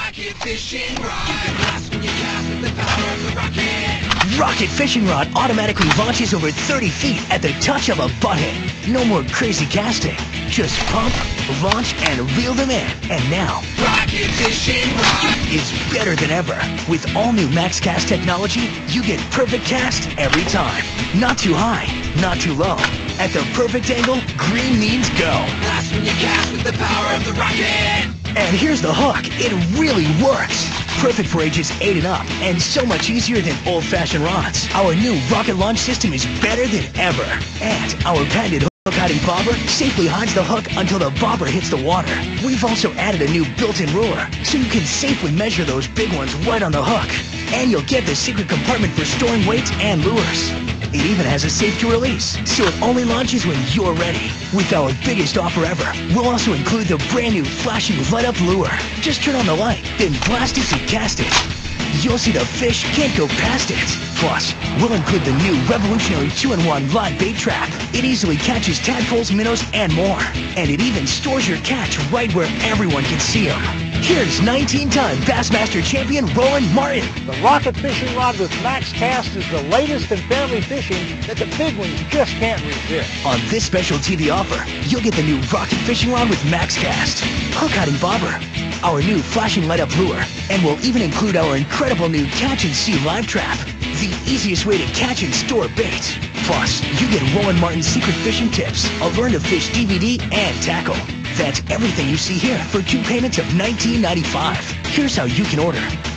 Rocket fishing rod. You can blast when you cast with the power of the rocket. Rocket Fishing Rod automatically launches over 30 feet at the touch of a button. No more crazy casting. Just pump, launch, and reel them in. And now, Rocket fishing rod is better than ever. With all new MaxCast technology, you get perfect cast every time. Not too high, not too low. At the perfect angle, green means go. blast when you cast with the power of the rocket. And here's the hook. It really works. Perfect for ages 8 and up, and so much easier than old-fashioned rods. Our new rocket launch system is better than ever. And our patented hook-hiding bobber safely hides the hook until the bobber hits the water. We've also added a new built-in ruler, so you can safely measure those big ones right on the hook. And you'll get the secret compartment for storing weights and lures. It even has a safety release, so it only launches when you're ready. With our biggest offer ever, we'll also include the brand new flashing light-up lure. Just turn on the light, then blast it to cast it. You'll see the fish can't go past it. Plus, we'll include the new revolutionary 2-in-1 live bait trap. It easily catches tadpoles, minnows, and more. And it even stores your catch right where everyone can see them. Here's 19-time Bassmaster champion Roland Martin. The Rocket Fishing Rod with MaxCast is the latest in family fishing that the big ones just can't resist. On this special TV offer, you'll get the new Rocket Fishing Rod with MaxCast, hook-hiding bobber, our new flashing light-up lure, and we'll even include our incredible new Catch and See live trap, the easiest way to catch and store bait. Plus, you get Roland Martin's secret fishing tips, a Learn to Fish DVD, and tackle. That's everything you see here for 2 payments of $19.95. Here's how you can order.